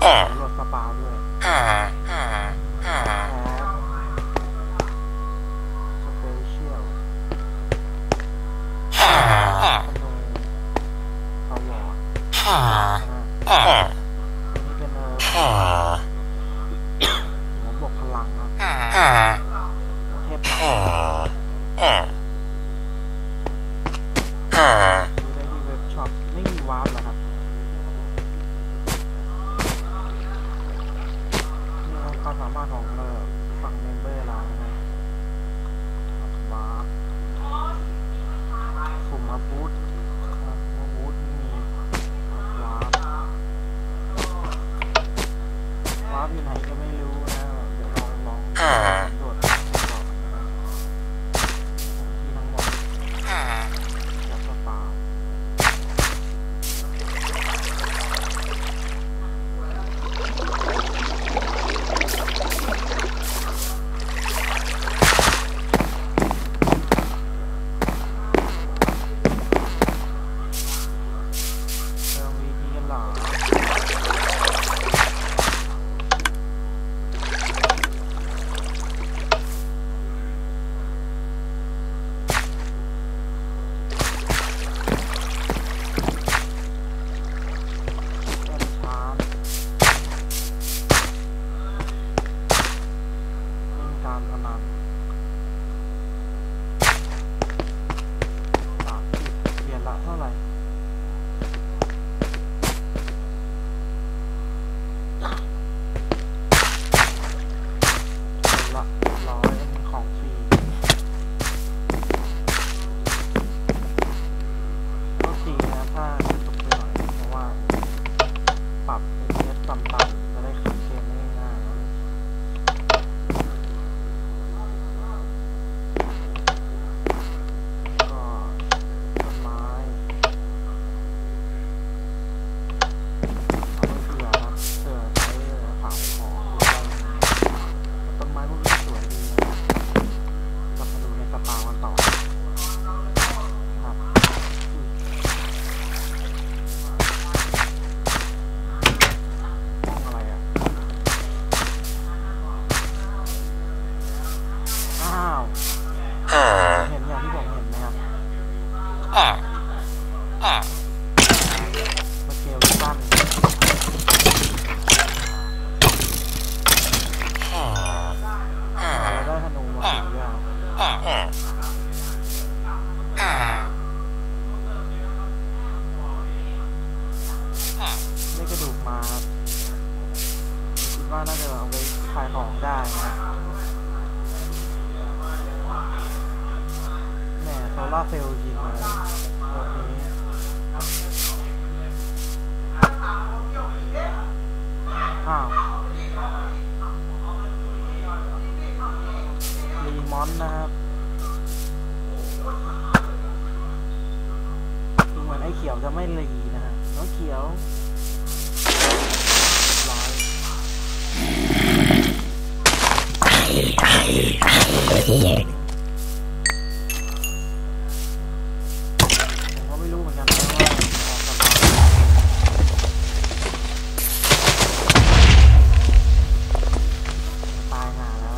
รถสปาด้วยสเปเชียลคอนโดสวอร์อันนี้เป็นหัวบวกพลังนะเทพซื้อได้ที่เว็บช็อปไม่มีวาร์ปเหรอครับนี่คือความสามารถของฝั่งเมมเบอร์เรานะวาร์ปสุ่มมาบูทมีวาร์ปอยู่ไหนก็ไม่รู้นะเดี๋ยวลองสำรวจก่อนนะครับที่ทั้งหมดจากสปาวีพีกันหรอการพนัน30เหรียญละเท่าไหร่ละ100เป็นของฟรีก็จริงนะถ้าตกไปหน่อยเพราะว่าปรับ FPS ต่ำๆจะได้ขับเกมได้ง่ายๆต้นไม้เอาไว้เผื่อนะเผื่อใช้เผาของหรืออะไรต้นไม้พวกนี้สวยดีนะกลับมาดูในสปากันต่อครับห้องอะไรอ่ะอ้าวเห็นอย่างที่ผมเห็นไหมครับสเกลสั้นเราได้ธนูมา4อย่างได้กระดูกมาคิดว่าน่าจะเอาไปขายของได้นะแหมโซล่าเซลล์จริงเลยแบบนี้อ้าวรีมอนนะครับดูเหมือนไอ้เขียวจะไม่รีนะฮะแล้วเขียวร้อยผมก็ไม่รู้เหมือนกันนะว่าออกสปาตายหาแล้ว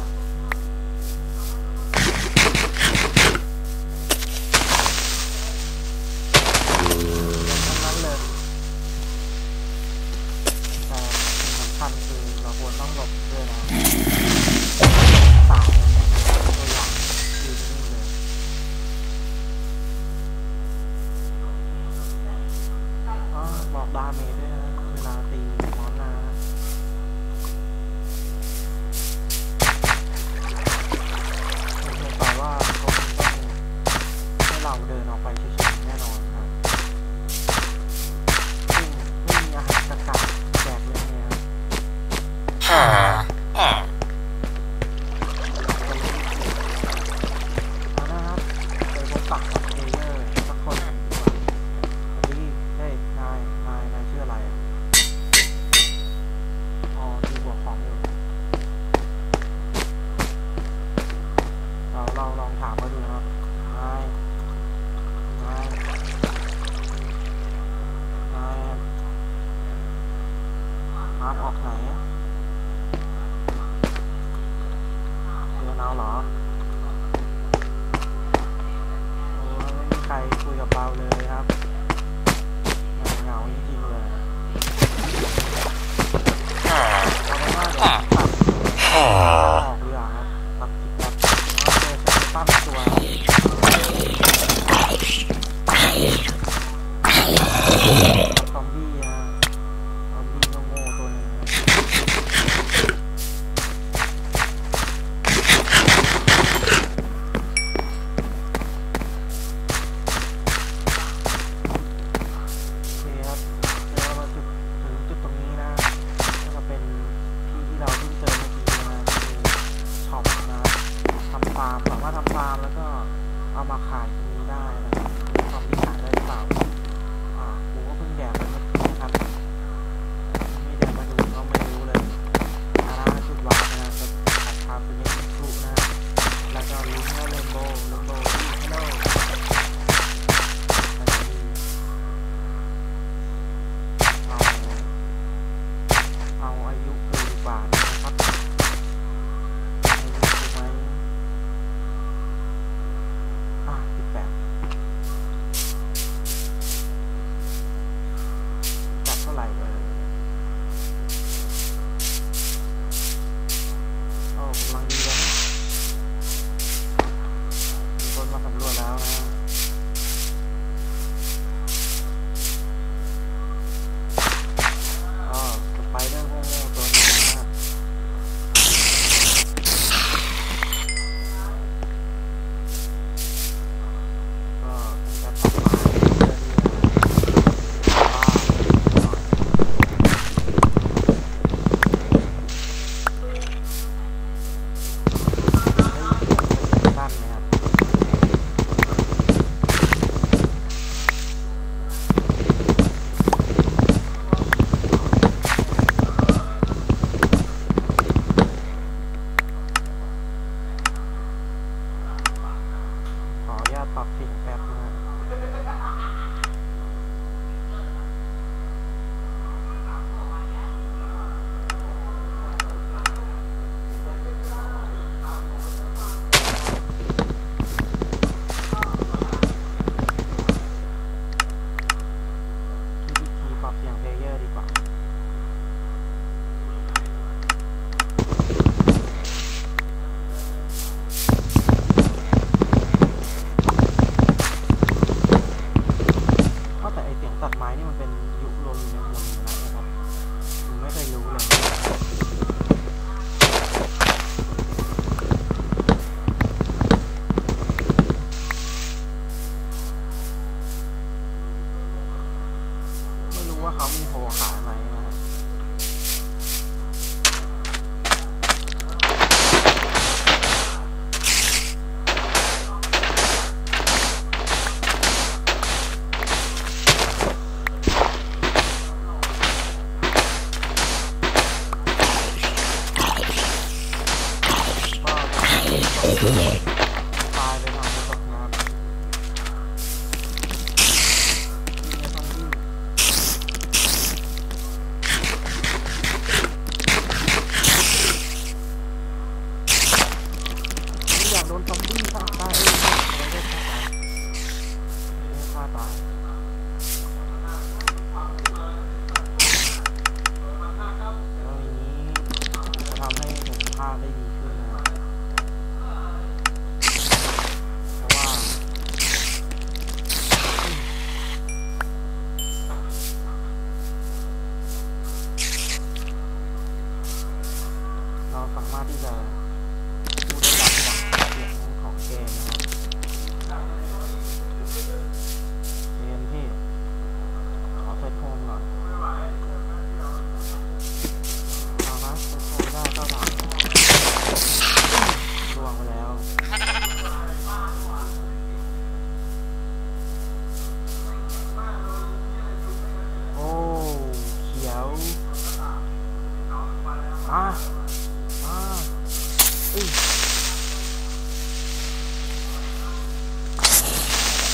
ทั้งนั้นเลยแต่สิ่งสำคัญคือเราควรต้องหลบด้วยนะตายตัวอย่างยืนนิ่งเลยบอกดาเมจด้วยนะเวลาตีมอนนะผมเห็นไปว่าเขาคงต้องให้เราเดินออกไปเฉยๆแน่นอนครับซึ่งไม่มีอาหารสักการแจกเลยเนี่ยนะครับไปพบปะกับเพลเยอร์สักคนดีเฮ้ยนายชื่ออะไรอ่ะามออกไหนเดินเอาเหรอโอ้ไม่มีใครคุยกับเราเลยครับเหงาจริงๆเลยเอาเป็นว่าเดี๋ยวตัดออกดีกว่าครับตัดสิบตัดเจอฉันตั้งตัวซอมบี้ฮะซอมบี้โง่ๆตัวนึงโอเคครับเดี๋ยวเราถึงจุดตรงนี้นะก็จะเป็นที่ที่เราเพิ่งเจอเมื่อกี้นะคือช็อปนะครับทำฟาร์มสามารถทำฟาร์มแล้วก็เอามาขายตรงนี้ได้นะครับซอมบี้ขายได้หรือเปล่ากูก็เพิ่งแดกไปเมื่อกี้นะครับไม่เดินมาดูก็ไม่รู้เลยจุดวางนะจะขาดคาร์บเป็นครูนะแล้วก็ลิงก์ว่าเรนโบว์ฮัลโหลเอาอายุดูดีกว่านะครับอายุดูไหม18จัดเท่าไหร่เลยโอ้กำลังดีเลยนะมีคนมาสำรวจแล้วนะสไปเดอร์โง่ๆตัวนี้นะก็จะตัดมาเรื่อยๆสั้นนะครับขออนุญาตปรับเสียงแป๊บนะที่ปรับเสียงเพลเยอร์ดีกว่าแต่ไอเสียงตัดไม้นี่มันเป็นยุโรอยู่ในมุมไหนนะครับผมไม่เคยรู้เลยไม่รู้ว่าเขามีโพขายไหมนะครับตายเลยทางตกน้ำอยากโดนซอมบี้ฆ่าตายไม่ได้ฆ่าตายแล้วอย่างนี้จะทำให้ผมฆ่าได้ดีขึ้นนะเพราะว่าเราสามารถที่จะพูดได้ดังกว่าเสียงของเกมนะครับเกมที่ขอเซตโฮมหน่อยเอาละเซตโฮมได้ก็ผ่านล่วงไปแล้ว โอ้เขียวอุ้ย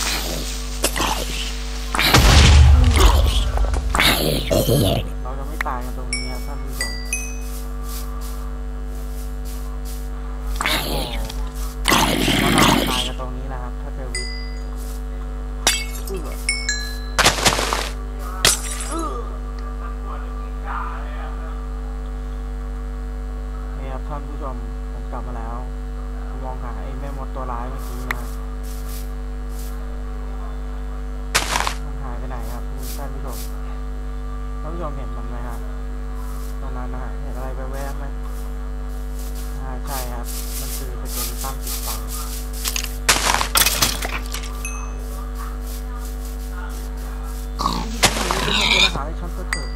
เราจะไม่ตายกันตรงนี้ครับท่านผู้ชมโอ้โหแล้วเราตายกันตรงนี้นะครับถ้าเจอวิทย์นี่ครับท่านผู้ชมผมกลับมาแล้วมองหาไอ้แม่มดตัวร้ายเมื่อกี้นะมันหายไปไหนครับท่านผู้ชมเห็นมันไหมครับตรงนั้นนะฮะเห็นอะไรแวบๆไหมใช่ครับมันคือสเกลิตันติดฟังเป็นอาหารให้ฉันก็เถอะ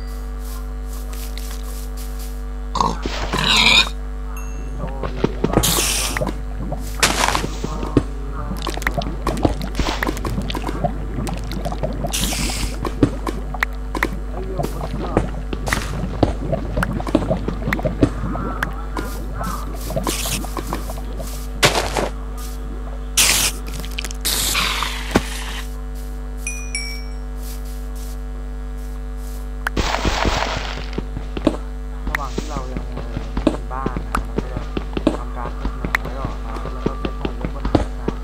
ที่เรายังไม่มีบ้านนะเราก็จะทำการขุดเหมืองไว้ก่อนนะแล้วก็เซตของไว้บนเหมืองนะ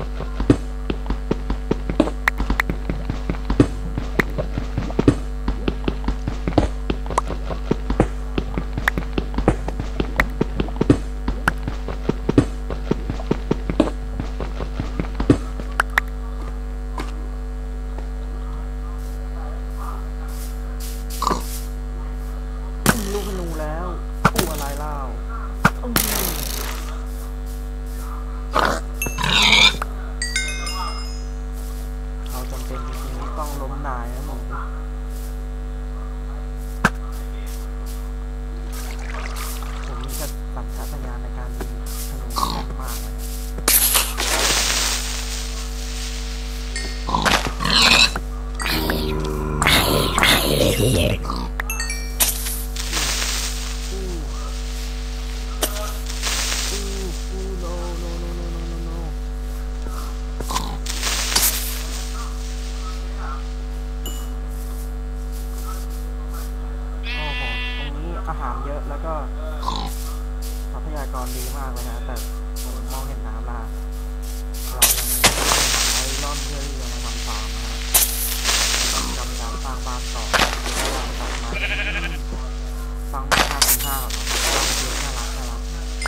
ลูกธนูแล้วกู้อะไรเล่าเราจำเป็นจริงๆต้องล้มนายนะหนูผมมีสัญชาตญาณในการยิงธนูมากเลยอาหารเยอะแล้วก็ทรัพยากรดีมากเลยนะแต่ผมมองเห็นน้ำแล้วเรายังใช้ร่อนเพื่อที่จะมาทำฟาร์มนะฮะกำลังสร้างบ้านต่อแล้วเราสร้างมาสร้างมา5 ก่อนเนาะสร้างเยอะน่ารักแรงนะ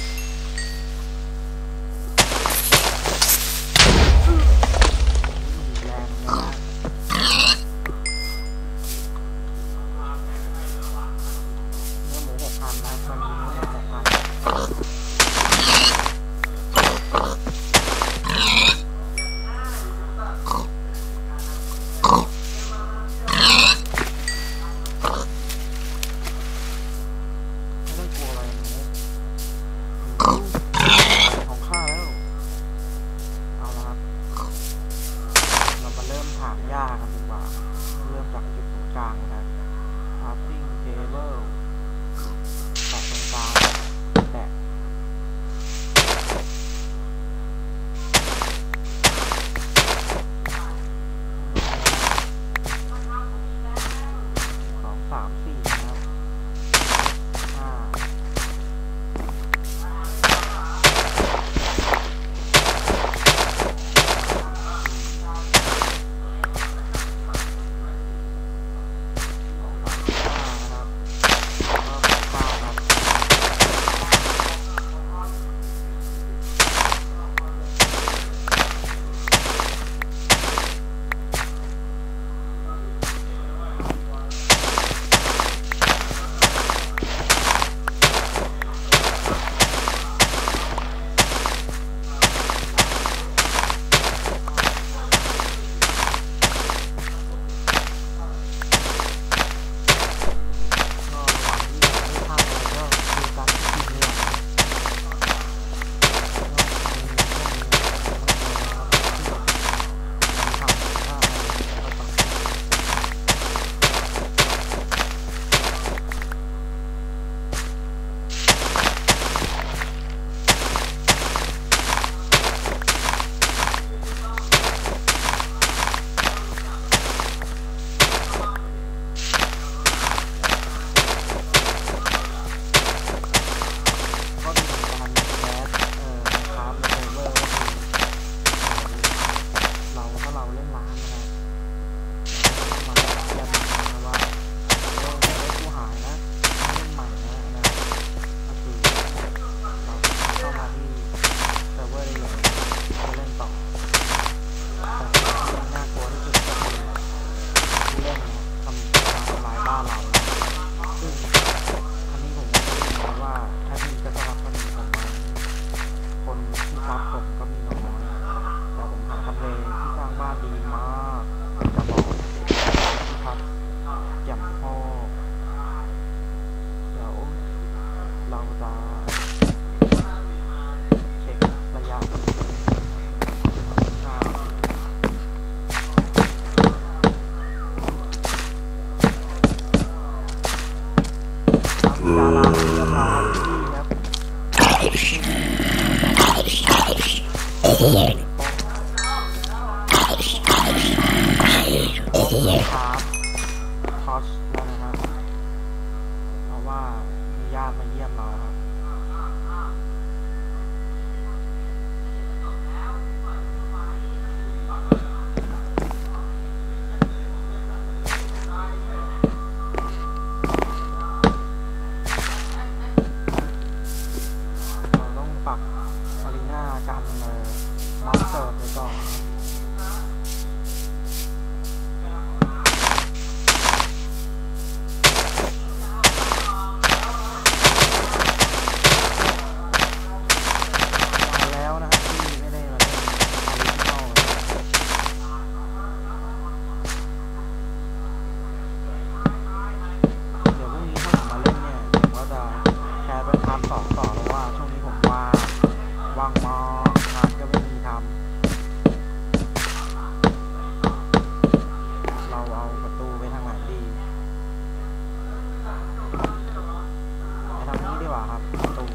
ยากกันดีกว่าเริ่มจากจุดตรงกลางนะ crafting table แตะตรงกลางแตะ2 3 4นะครับ5 ดาราเรียบร้อยที่ครับครับทอชแล้วนะครับเพราะว่ามีญาติมาเยี่ยมเราครับเราต้องปักอารีนากันมอนสเตอร์ไปก่อนว่างมากงานก็ไม่มีทำเราเอาประตูไปทางไหนดีไปทางนี้ดีกว่าครับประตู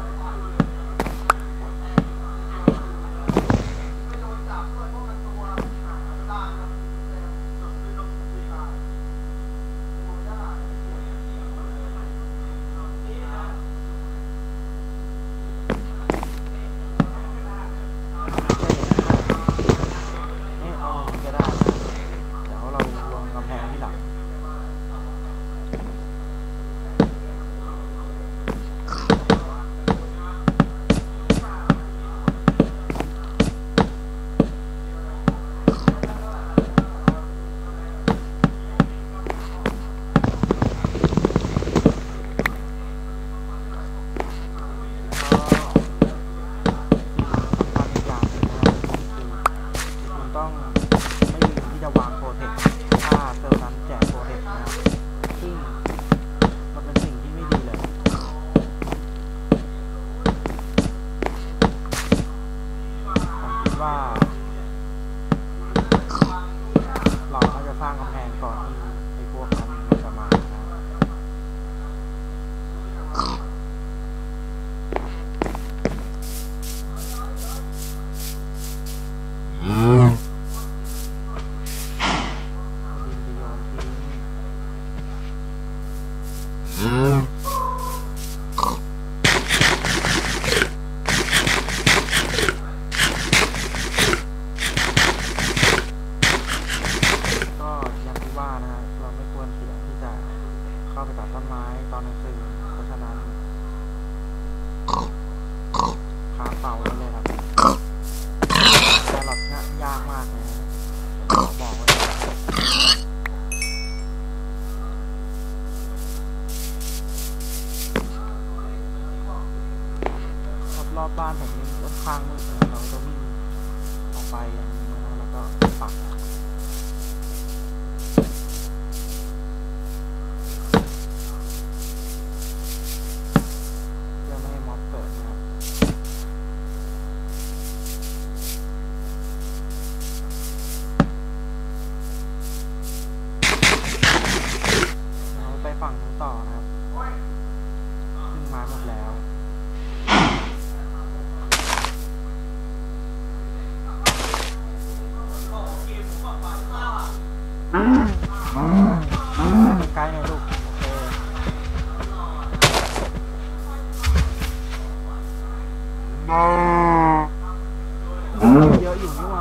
ต้องไม่ลืมที่จะวางโปรเทคถ้าเซิร์ฟนั้นแจกโปรเทคนะซึ่งมันเป็นสิ่งที่ไม่ดีเลยผมคิดว่าเราน่าจะสร้างกำแพงก่อนที่ไอ้พวกนั้นมันจะมานะเข้าไปตัดต้นไม้ตอนกลางคืนเพราะฉะนั้นค้างเป่าเลยครับแต่หลอดเนี่ยยากมากเลยบอกไว้รอบบ้านผมนี่ค่อนข้างมืดนะเราจะวิ่งออกไปอย่างนี้นะแล้วก็ปักฝั่งนู้นต่อนะครับขึ้นมาหมดแล้วไกลหน่อยลูกโอเคเยอะอยู่นี่หว่า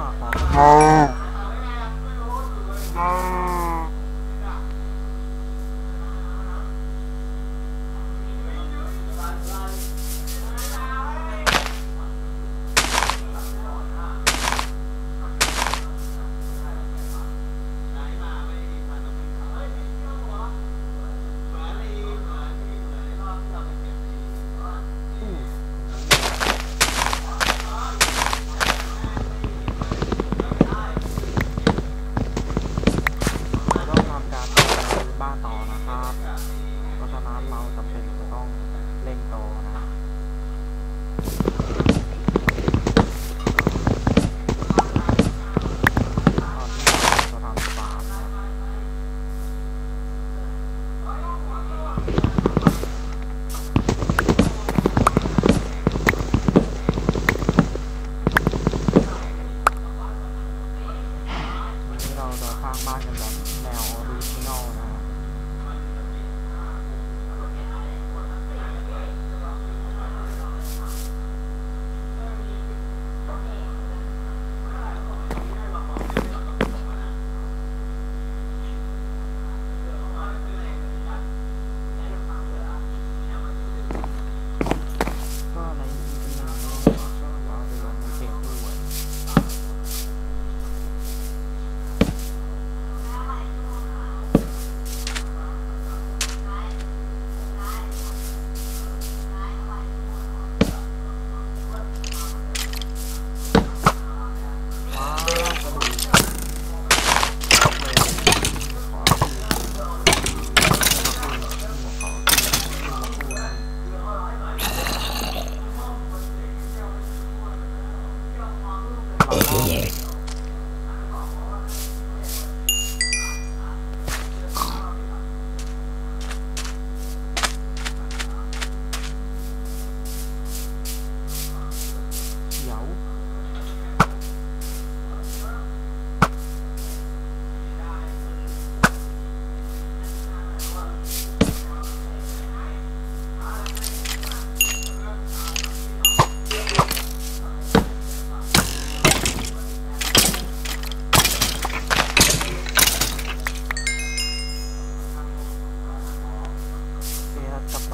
บ้านต่อนะครับเพราะฉะนั้นเราจำเป็นจะต้องเร่งโตนะตอนที่เราจะทำฟาร์มนะ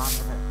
บ้านกันเถอะ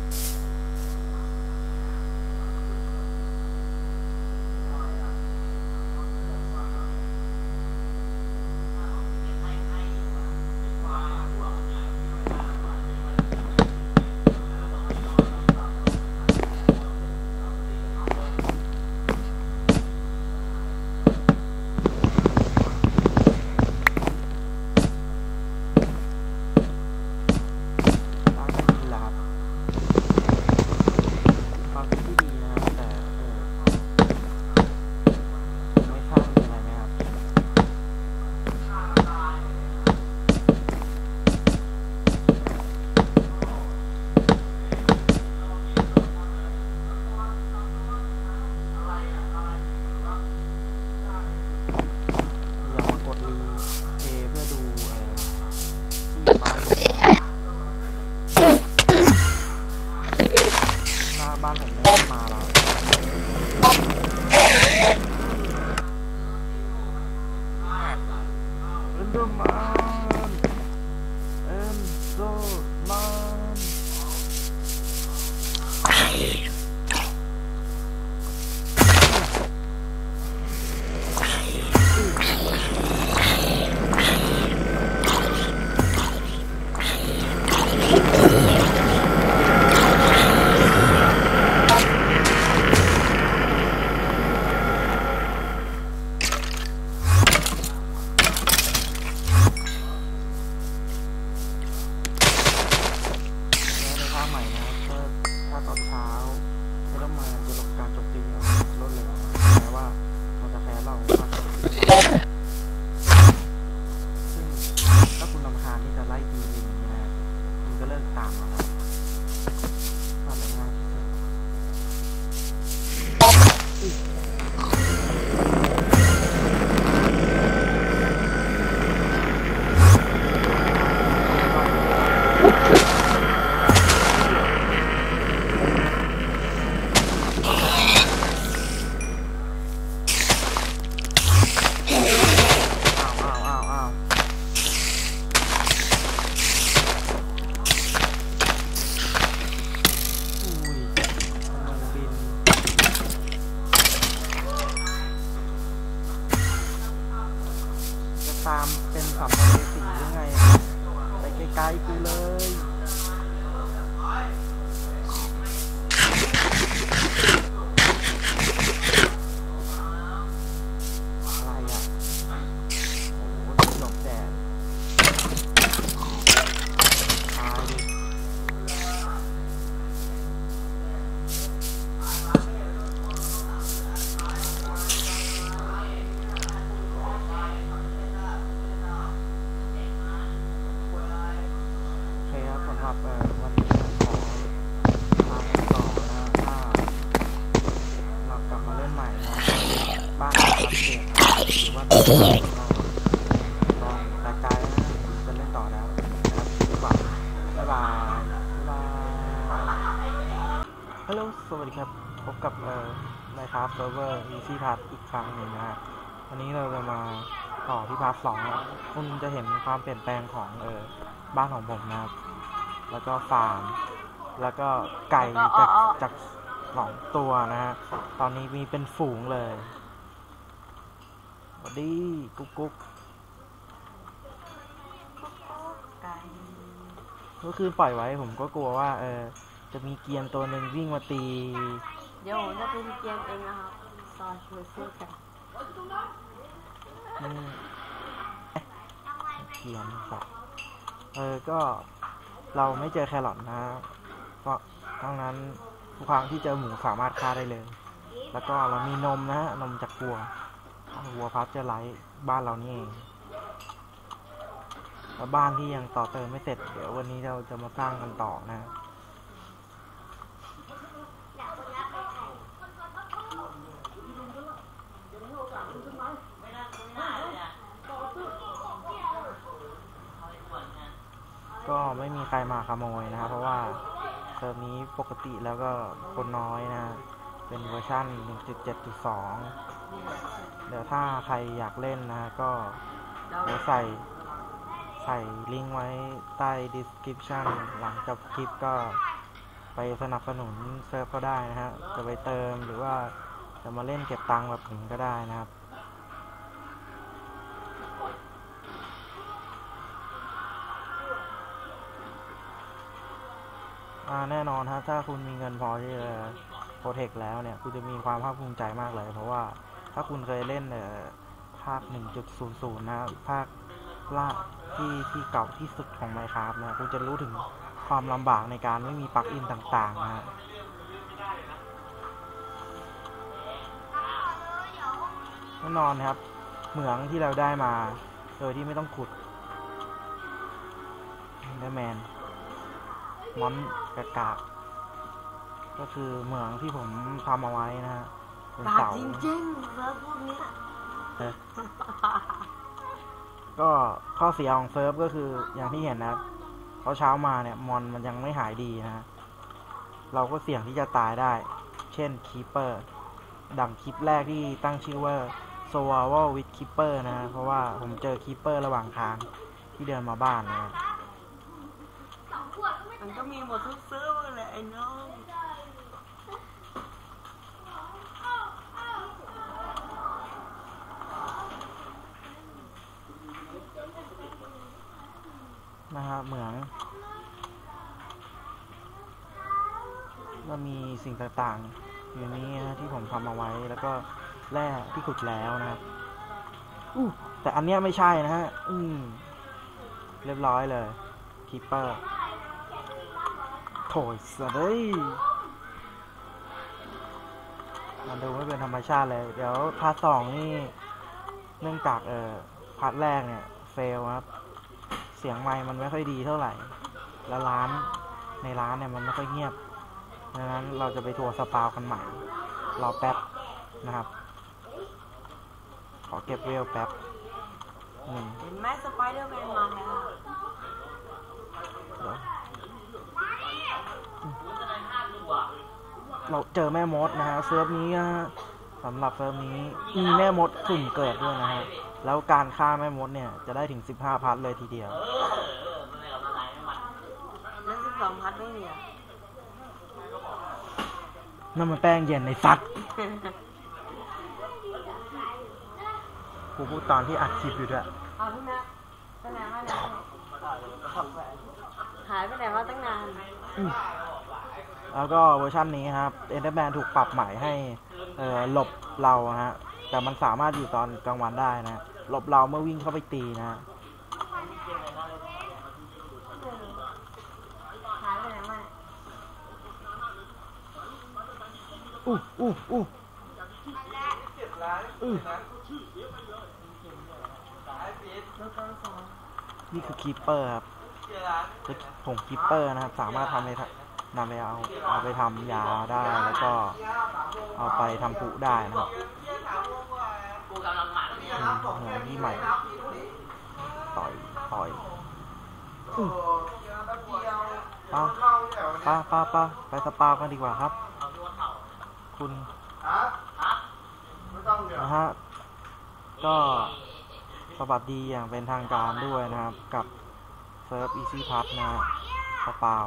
บ้านผมไม่มาแล้วเอ็นเดอร์แมนเอ็นเดอร์แมนใหม่นะถ้าตอนเช้าไม่ต้องมาจะลงการโจมตีลดเลยแม้ว่ามันจะแพ้เราซึ่งถ้าคุณรำคาญที่จะไล่ตีอย่างนี้นะคุณก็เลิกตามมาแล้วทำง่ายที่สุดตามเป็นสัมภเวสียังไงไปไกลๆกูเลยอะไรอ่ะโอ้โหหลบแดดตายดิสำหรับวันนี้ขอลาไปต่อนะถ้าเรากลับมาเล่นใหม่นะบ้านอัปเดตหรือว่าลองแต่ใจนะจะเล่นต่อแล้วนะครับบ๊ายบายฮัลโหลสวัสดีครับพบกับMinecraft Server Easy Path อีกครั้งหนึ่งนะฮะวันนี้เราจะมาต่อที่พาร์ท 2แล้วคุณจะเห็นความเปลี่ยนแปลงของบ้านของผมนะครับแล้วก็ฟาร์มแล้วก็ไก่จาก2 ตัวนะฮะตอนนี้มีเป็นฝูงเลยสวัสดีกุ๊กไก่ก็คือปล่อยไว้ผมก็กลัวว่าจะมีเกียนตัวหนึ่งวิ่งมาตีเดี๋ยวผมจะเป็นเกียนเองนะครับตอนช่วยสู้กันเกียนครับก็เราไม่เจอแครอทนะเพราะทั้งนั้นทุกครั้งที่เจอหมูสามารถฆ่าได้เลยแล้วก็เรามีนมนะฮะนมจากวัวพัสเจอร์ไลท์บ้านเรานี่เองแล้วบ้านที่ยังต่อเติมไม่เสร็จเดี๋ยววันนี้เราจะมาสร้างกันต่อนะก็ไม่มีใครมาขโมยนะครับเพราะว่าเทอมนี้ปกติแล้วก็คนน้อยนะเป็นเวอร์ชัน 1.7.2 เดี๋ยวถ้าใครอยากเล่นนะก็เดี๋ยวใส่ส่ลิงก์ไว้ใต้ description หลังจบคลิปก็ไปสนับสนุนเซิร์ฟก็ได้นะฮะจะไปเติมหรือว่าจะมาเล่นเก็บตังค์แบบผมก็ได้นะครับแน่นอนฮะถ้าคุณมีเงินพอที่จะโปรเทคแล้วเนี่ยคุณจะมีความภาคภูมิใจมากเลยเพราะว่าถ้าคุณเคยเล่นภาค 1.00 นะภาคล่าที่เก่าที่สุดของ Minecraft นะคุณจะรู้ถึงความลำบากในการไม่มีปลั๊กอินต่างๆนะแน่นอนครับเหมืองที่เราได้มาโดยที่ไม่ต้องขุดเดอร์แมนมอนกากก็คือเหมืองที่ผมทำเอาไว้นะฮะเป็นเสาจริงๆเซิร์ฟพวกนี้ก็ข้อเสียของเซิร์ฟก็คืออย่างที่เห็นนะครับเช้ามาเนี่ยมอนมันยังไม่หายดีนะเราก็เสี่ยงที่จะตายได้เช่นคีเปอร์ดังคลิปแรกที่ตั้งชื่อว่า Survival with Keeper นะฮะเพราะว่าผมเจอคีเปอร์ระหว่างทางที่เดินมาบ้านนะมันก็มีหมดทุกเซิร์ฟเลยไอ้น้องนะฮะเหมืองก็มีสิ่งต่างๆอยู่นี้นะที่ผมทำเอาไว้แล้วก็แร่ที่ขุดแล้วนะครับแต่อันเนี้ยไม่ใช่นะฮะเรียบร้อยเลยคีเปอร์โถยสะเลยมันดูไม่เป็นธรรมชาติเลยเดี๋ยวพาร์ท 2นี่เนื่องจากพาร์ทแรกเนี่ยเฟลครับเสียงไมค์มันไม่ค่อยดีเท่าไหร่แล้วในร้านเนี่ยมันไม่ค่อยเงียบดังนั้นเราจะไปทัวร์สปาวกันใหม่รอแป๊บนะครับขอเก็บเวลแป๊บเห็นไหมสไปเดอร์แมนมาแล้วเราเจอแม่มดนะฮะเซิร์ฟนี้สำหรับเซิร์ฟนี้มีแม่มดสุ่มเกิดด้วยนะฮะแล้วการฆ่าแม่มดเนี่ยจะได้ถึง15 พัทเลยทีเดียวแล้ว12 พัทไม่มีอ่ะนั่นมันแป้งเย็นในสัตว์กูพูดตอนที่อัดคลิปอยู่ด้วยพี่แม่ไปไหนมาเนี่ยหายไปไหนมาตั้งนานแล้วก็เวอร์ชันนี้ครับเอนเดอร์แมนถูกปรับใหม่ให้หลบเราฮะแต่มันสามารถอยู่ตอนกลางวันได้นะหลบเราเมื่อวิ่งเข้าไปตีนะหายไปไหนมานี่คือคีปเปอร์ครับผมคีปเปอร์นะครับสามารถนำไปเอาไปทำยาได้แล้วก็เอาไปทำผุได้นะครับเหมือนที่ใหม่ต่อยป้าไปสปากันดีกว่าครับคุณนะฮะก็สวัสดีอย่างเป็นทางการด้วยนะครับกับเซิร์ฟ Easy Pass นะสปาว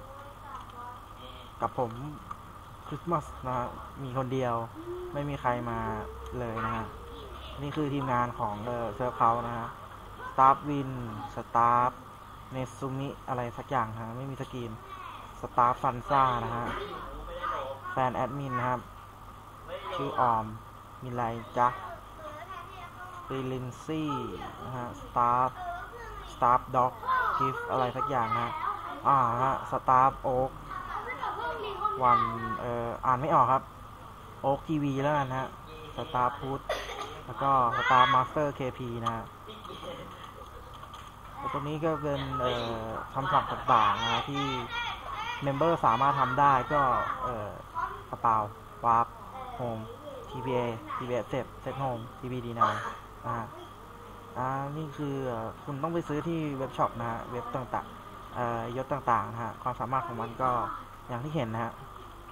กับผมคริสต์มาสนะฮะมีคนเดียวไม่มีใครมาเลยนะฮะนี่คือทีมงานของเซิร์ฟเขานะฮะสตาฟวินสตาฟเนซุมิอะไรสักอย่างฮะไม่มีสกรีนสตาฟฟันซ่านะฮะแฟนแอดมินนะครับชื่อออมมีไรจ๊ะฟิลินซี่นะฮะสตาฟด็อกกิฟอะไรสักอย่างนะฮะสตาฟโอ๊กวันอ่านไม่ออกครับโอ๊กทีวีแล้วกันฮะสตาฟพุทธแล้วก็สตาฟมาสเตอร์เคพีนะฮะตรงนี้ก็เป็นคำสั่งต่างๆนะที่เมมเบอร์สามารถทำได้ก็กระเป๋าวาร์ปโฮม TBA เซตโฮม TBD9 นะฮะนี่คือคุณต้องไปซื้อที่เว็บช็อปนะฮะเว็บต่างๆยศต่างๆนะฮะความสามารถของมันก็อย่างที่เห็นนะฮะ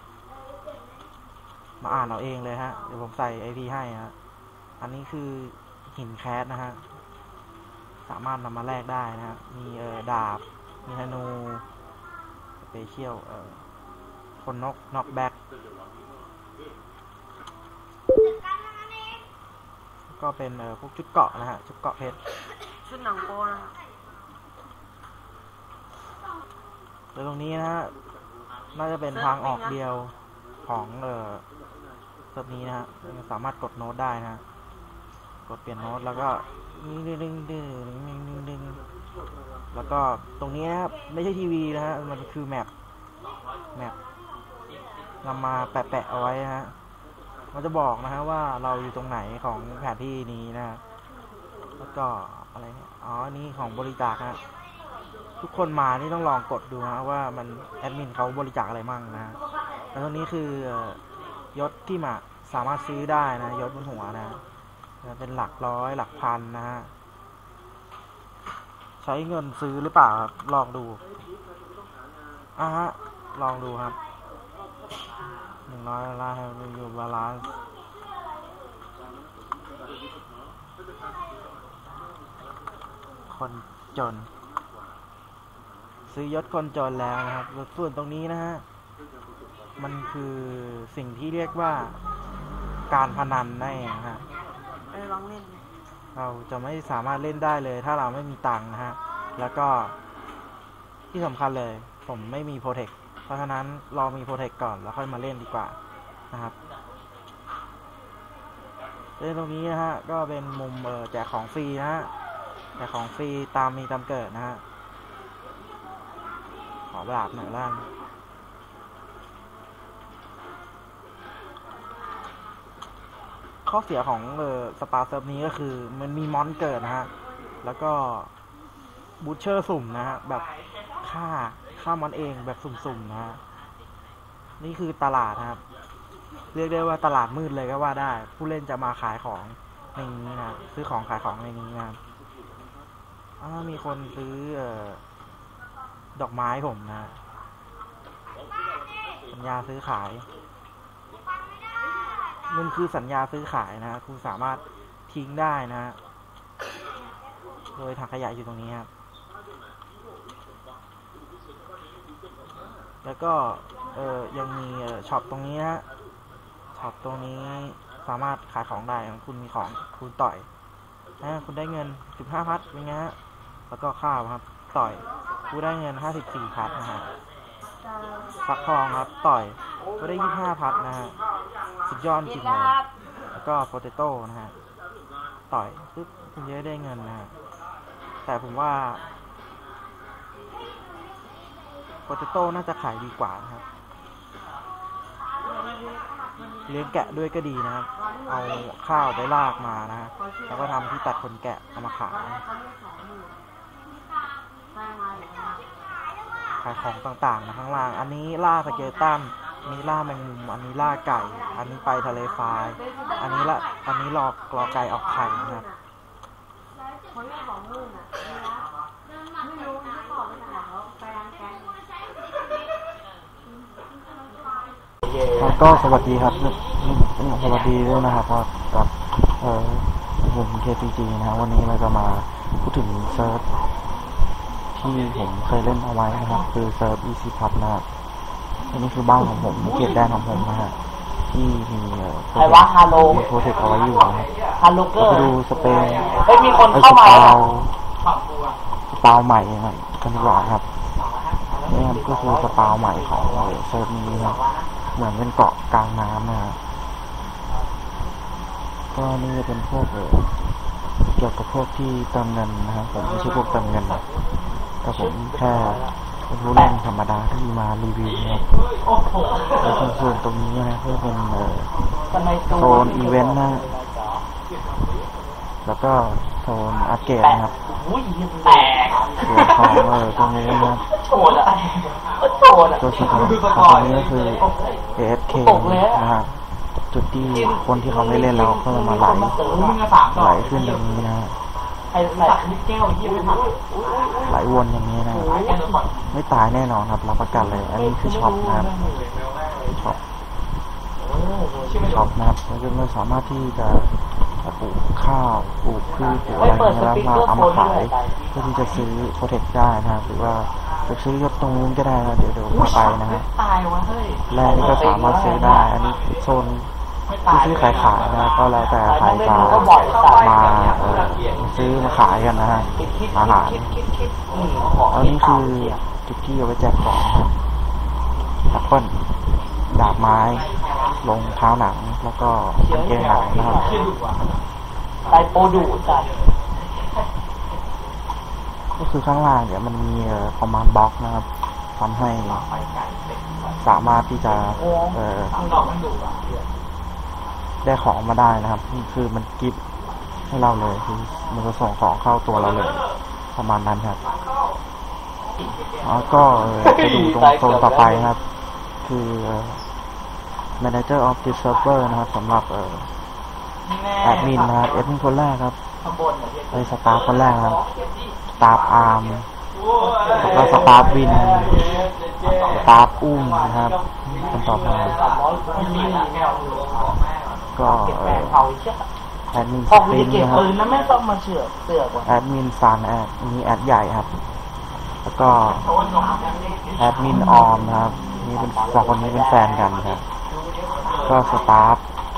มาอ่านเอาเองเลยฮะเดี๋ยวผมใส่ IP ให้ฮะอันนี้คือหินแคสนะฮะสามารถนำมาแลกได้นะครับมีดาบมีธนูสเปเชียลคนน็อกแบ็กก็เป็นพวกชุดเกราะนะฮะชุดเกราะเพชรชุดหนังโป้นะครับแล้วตรงนี้นะฮะน่าจะเป็นทางออกเดียวของเซิร์ฟนี้นะฮะสามารถกดโน้ตได้นะ กดเปลี่ยนโน้ตแล้วก็ดึงแล้วก็ตรงนี้นะครับไม่ใช่ทีวีนะฮะมันคือแมปนำมาแปะเอาไว้นะฮะมันจะบอกนะฮะว่าเราอยู่ตรงไหนของแผนที่นี้นะฮะแล้วก็อะไรอ๋อนี่ของบริจาคฮะทุกคนมานี่ต้องลองกดดูนะว่ามันแอดมินเขาบริจาคอะไรมั่งนะ แล้วตรงนี้คือยศที่มาสามารถซื้อได้นะยศบนหัวนะเป็นหลักร้อยหลักพันนะฮะใช้เงินซื้อหรือเปล่าครับลองดูฮะลองดูครับ$100ให้อยู่บาลานซ์คนจนซื้อยศคนจนแล้วนะครับส่วนตรงนี้นะฮะมันคือสิ่งที่เรียกว่าการพนันนั่นเองฮะลองเล่นเราจะไม่สามารถเล่นได้เลยถ้าเราไม่มีตังค์นะฮะแล้วก็ที่สำคัญเลยผมไม่มีโปรเทคเพราะฉะนั้นรอมีโปรเทคก่อนแล้วค่อยมาเล่นดีกว่านะครับเล่นตรงนี้นะฮะก็เป็นมุมแจกของฟรีนะฮะแจกของฟรีตามมีตามเกิดนะฮะขอดาบหน่อยล่างข้อเสียของสปาเซิร์ฟนี้ก็คือมันมีมอนเกิดนะฮะแล้วก็บูชเชอร์สุ่มนะฮะแบบฆ่ามอนเองแบบสุ่มๆนะฮะนี่คือตลาดนะครับเรียกได้ว่าตลาดมืดเลยก็ว่าได้ผู้เล่นจะมาขายของในนี้นะซื้อของขายของในนี้นะมีคนซื้อดอกไม้ผมนะสัญญาซื้อขายมันคือสัญญาซื้อขายนะคุณสามารถทิ้งได้นะโดยถังขยะอยู่ตรงนี้ครับแล้วก็ยังมีช็อปตรงนี้นะฮะช็อปตรงนี้สามารถขายของได้คุณมีของคุณต่อยนะคุณได้เงิน15พัทเป็นไงฮะแล้วก็ข้าวครับต่อยคุณได้เงิน54พัทนะฮะฟักทองครับต่อยก็ได้25พัทนะฮะสุดยอดจริงเลยแล้วก็โปเตโต้นะฮะต่อยปึ๊บคุณจะได้เงินนะฮะแต่ผมว่าโปเตโต้น่าจะขายดีกว่านะครับเลี้ยงแกะด้วยก็ดีนะครับเอาข้าวไปลากมานะฮะแล้วก็ทำที่ตัดขนแกะเอามาขายของต่างๆนะข้างล่างอันนี้ล่าสเกลตันอันนี้ล่าแมงมุมอันนี้ล่าไก่อันนี้ไปทะเลทรายอันนี้รอไก่ออกไข่นะครับก็สวัสดีครับสวัสดีด้วยนะครับกับผม KPG นะวันนี้เราจะมาพูดถึงเซิร์ฟที่ผมเคยเล่นเอาไว้นะครับคือเซิร์ฟ Easy Pub นะครับอันนี้คือบ้านของผมเขตแดนของผมนะฮะที่มีโปรเทคเอาไว้อยู่นะครับไปดูสเปนมีคนเข้ามาสปาวใหม่นะกันดีกว่าครับนี่ก็คือสปาวใหม่ของเซิร์ฟนี้นะเหมือนเป็นเกาะกลางน้ำนะฮะก็นี่จะเป็นพวกเกี่ยวกับพวกที่เติมเงินนะครับผมไม่ใช่พวกเติมเงินนะแต่ผมแค่เป็นผู้เล่นธรรมดาที่มารีวิวนะครับแล้วส่วนตรงนี้นะก็เป็นโซนอีเวนต์นะแล้วก็โซนอาร์เคดนะครับส่วนของตรงนี้นะครับตัวสุดท้ายตรงนี้ก็คือ AFK นะครับจุดที่คนที่เขาไม่เล่นแล้วก็มาไหลขึ้นตรงนี้นะไหลวนอย่างนี้นะไม่ตายแน่นอนครับรับประกันเลยอันนี้คือช็อปนะครับช็อปนะครับเราสามารถที่จะปลูกข้าวปลูกพืชปลูกอะไรอย่างเงี้ยแล้วมาเอามาขายเพื่อที่จะซื้อโปรเทคได้นะครับหรือว่าจะซื้อยศตรงนู้นก็ได้นะเดี๋ยวพาไปนะฮะตายวะเฮ้ยแรกนี่ก็สามารถซื้อได้อันนี้โซนซื้อขายนะก็แล้วแต่ใครจะมาซื้อมาขายกันนะฮะอาหารอันนี้คือจุดที่เอาไว้แจกของแอปเปิ้ลดาบไม้รองเท้าหนังแล้วก็กางเกงหนังนะครับไตโปดูจัดก็คือข้างล่างเดี๋ยวมันมีคอมมานด์บล็อกนะครับทำให้สามารถที่จะได้ของมาได้นะครับนี่คือมันกิฟต์ให้เราเลยคือมันจะส่งของเข้าตัวเราเลยประมาณนั้นครับแล้วก็ไปดูตรงโซนต่อไปนะครับคือ Manager of the Server นะครับสำหรับแอดมินนะครับแอดมินคนแรกครับสตาฟคนแรกครับสตาฟอาร์มแล้วก็สตาฟวินสตาฟอุ้มนะครับคนต่อไปก็แอดมินสปรินนะครับแอดมินซานมีแอดใหญ่ครับแล้วก็แอดมินออมนะครับนี่เป็นสองคนนี้เป็นแฟนกันครับก็สตาฟ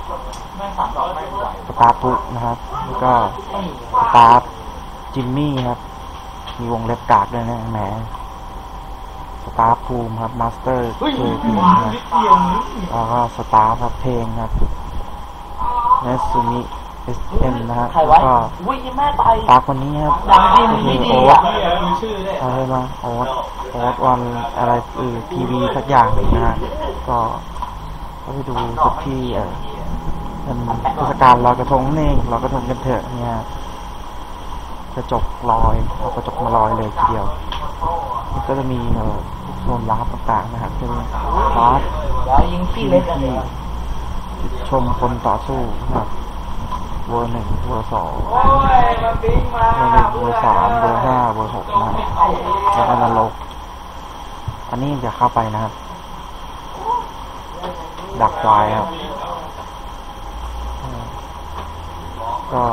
ปุ๊นะครับแล้วก็สตาฟจิมมี่ครับมีวงเล็บกากด้วยนะแหมสตาฟภูมิครับมาสเตอร์เคพีนะแล้วก็สตาฟครับเพลงครับเนสุมิSM นะครับแล้วก็สตาฟคนนี้ครับก็คือโอ๊ตอะไรมาโอ๊ตวันอะไรทีวีสักอย่างนะฮะก็ไปดูจุดที่เป็นเทศกาลลอยกระทงนี่ลอยกระทงกันเถอะเนี่ยกระจกลอยเอากระจกมาลอยเลยทีเดียวก็จะมีโซนวาร์ปต่างๆนะครับจะมีวาร์ปที่ชมคนต่อสู้นะครับเวอร์ 1 เวอร์ 2 เวอร์ 1 เวอร์ 3 เวอร์ 5 เวอร์ 6นะครับแล้วก็นรกอันนี้จะเข้าไปนะครับดักควายครับก็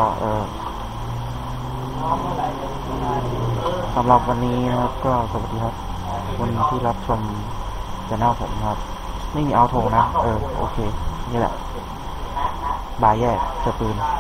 สำหรับวันนี้นะครับก็สวัสดีครับวันที่รับชมจะแนลผมครับไม่มีเอาโทงนะโอเคนี่แหละบายแยกเจอปืน